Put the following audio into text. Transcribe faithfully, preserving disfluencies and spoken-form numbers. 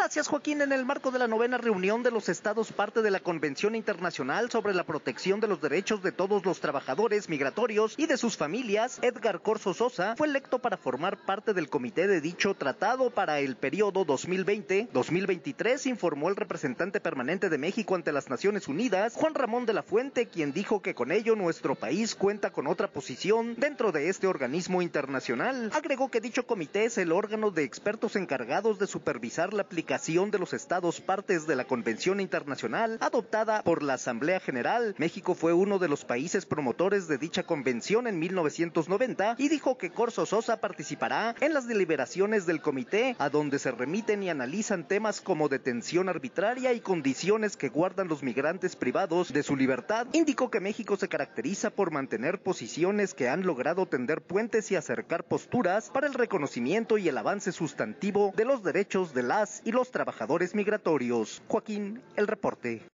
Gracias, Joaquín. En el marco de la novena reunión de los estados parte de la Convención Internacional sobre la Protección de los Derechos de Todos los Trabajadores Migratorios y de sus familias, Edgar Corzo Sosa fue electo para formar parte del comité de dicho tratado para el periodo dos mil veinte a dos mil veintitrés, informó el representante permanente de México ante las Naciones Unidas, Juan Ramón de la Fuente, quien dijo que con ello nuestro país cuenta con otra posición dentro de este organismo internacional. Agregó que dicho comité es el órgano de expertos encargados de supervisar la aplicación de los estados partes de la Convención Internacional adoptada por la Asamblea General. México fue uno de los países promotores de dicha convención en mil novecientos noventa y dijo que Corzo Sosa participará en las deliberaciones del comité, a donde se remiten y analizan temas como detención arbitraria y condiciones que guardan los migrantes privados de su libertad. Indicó que México se caracteriza por mantener posiciones que han logrado tender puentes y acercar posturas para el reconocimiento y el avance sustantivo de los derechos de las y los trabajadores migratorios. Joaquín, el reporte.